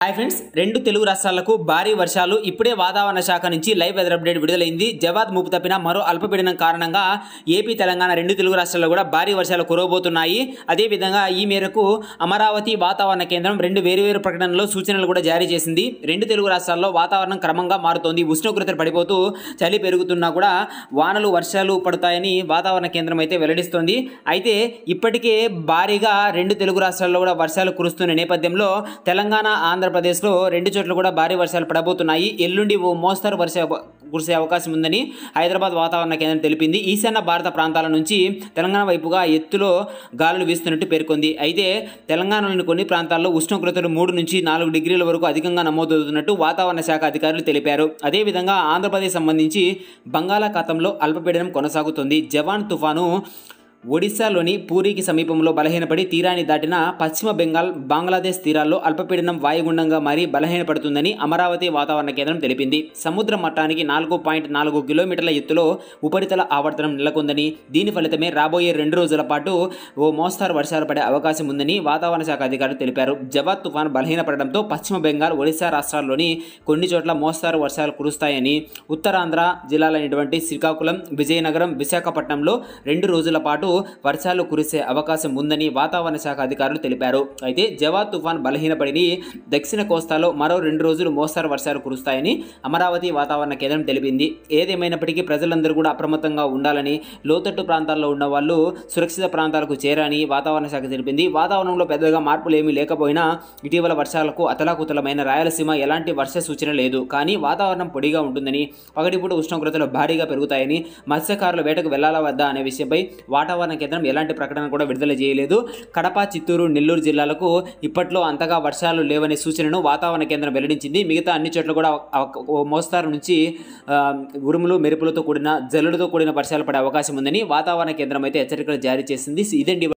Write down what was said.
Hi friends, రెండు తెలుగు రాష్ట్రాలకు భారీ వర్షాలు. ఇప్పుడే వాతావరణ శాఖ నుంచి లైవ్ వెదర్ అప్డేట్ విడుదలైంది. జవాద్ ముప్పు తప్పిన మరో అల్పపీడనం కారణంగా ఏపీ, తెలంగాణ రెండు తెలుగు రాష్ట్రాల్లో కూడా భారీ వర్షాలు కురవబోతున్నాయి. అదేవిధంగా ఈ మేరకు అమరావతి వాతావరణ కేంద్రం రెండు వేరువేరు ప్రకటనలో సూచనలు కూడా జారీ చేసింది. రెండు తెలుగు రాష్ట్రాల్లో వాతావరణం క్రమంగా మారుతోంది. ఉష్ణోగ్రతలు పడిపోతూ చలి పెరుగుతున్నా కూడా వానలు, వర్షాలు పడతాయని వాతావరణ కేంద్రం అయితే వెల్లడిస్తోంది. అయితే ఇప్పటికే భారీగా రెండు తెలుగు రాష్ట్రాల్లో కూడా వర్షాలు కురుస్తున్న నేపథ్యంలో తెలంగాణ, ఆంధ్రప్రదేశ్లో రెండు చోట్ల కూడా భారీ వర్షాలు పడబోతున్నాయి. ఎల్లుండి ఓ మోస్తరు కురిసే అవకాశం ఉందని హైదరాబాద్ వాతావరణ కేంద్రం తెలిపింది. ఈశాన్య భారత ప్రాంతాల నుంచి తెలంగాణ వైపుగా ఎత్తులో గాలులు వీస్తున్నట్టు పేర్కొంది. అయితే తెలంగాణలోని కొన్ని ప్రాంతాల్లో ఉష్ణోగ్రతలు 3 నుంచి 4 డిగ్రీల వరకు అధికంగా నమోదవుతున్నట్టు వాతావరణ శాఖ అధికారులు తెలిపారు. అదేవిధంగా ఆంధ్రప్రదేశ్ సంబంధించి బంగాళాఖాతంలో అల్పపీడనం కొనసాగుతుంది. జవాన్ తుఫాను ఒడిశాలోని పూరికి సమీపంలో బలహీనపడి తీరాన్ని దాటిన పశ్చిమ బెంగాల్, బంగ్లాదేశ్ తీరాల్లో అల్పపీడనం వాయుగుండంగా మారి బలహీనపడుతుందని అమరావతి వాతావరణ కేంద్రం తెలిపింది. సముద్ర మట్టానికి 4.4 కిలోమీటర్ల ఎత్తులో ఉపరితల ఆవర్తనం నెలకొందని, దీని ఫలితమే రాబోయే 2 రోజుల పాటు ఓ మోస్తరు వర్షాలు పడే అవకాశం ఉందని వాతావరణ శాఖ అధికారులు తెలిపారు. జవాద్ తుఫాను బలహీనపడడంతో పశ్చిమ బెంగాల్, ఒడిశా రాష్ట్రాల్లోని కొన్ని చోట్ల మోస్తరు వర్షాలు కురుస్తాయని, ఉత్తరాంధ్ర జిల్లాలైనటువంటి శ్రీకాకుళం, విజయనగరం, విశాఖపట్నంలో 2 రోజుల పాటు వర్షాలు కురిసే అవకాశం ఉందని వాతావరణ శాఖ అధికారులు తెలిపారు. అయితే జవాద్ తుఫాన్ బలహీనపడి దక్షిణ కోస్తాలో మరో 2 రోజులు మోస్తరు వర్షాలు కురుస్తాయని అమరావతి వాతావరణ కేంద్రం తెలిపింది. ఏదేమైనప్పటికీ ప్రజలందరూ కూడా అప్రమత్తంగా ఉండాలని, లోతట్టు ప్రాంతాల్లో ఉన్న వాళ్ళు సురక్షిత ప్రాంతాలకు చేరని వాతావరణ శాఖ తెలిపింది. వాతావరణంలో పెద్దగా మార్పులు ఏమీ లేకపోయినా ఇటీవల వర్షాలకు అతలాకుతలమైన రాయలసీమ ఎలాంటి వర్ష సూచన లేదు. కానీ వాతావరణం పొడిగా ఉంటుందని, పగటిపూట ఉష్ణోగ్రతలు భారీగా పెరుగుతాయని, మత్స్యకారులు వేటకు వెళ్లాలా వద్దా అనే విషయంపై వాతావరణ కేంద్రం ఎలాంటి ప్రకటన కూడా విడుదల చేయలేదు. కడప, చిత్తూరు, నెల్లూరు జిల్లాలకు ఇప్పట్లో అంతగా వర్షాలు లేవనే సూచనను వాతావరణ కేంద్రం వెల్లడించింది. మిగతా అన్ని చోట్ల కూడా మోస్తారు నుంచి ఉరుములు, మెరుపులతో కూడిన జల్లులతో కూడిన వర్షాలు పడే అవకాశం ఉందని వాతావరణ కేంద్రం అయితే హెచ్చరికలు జారీ చేసింది. ఇదండి.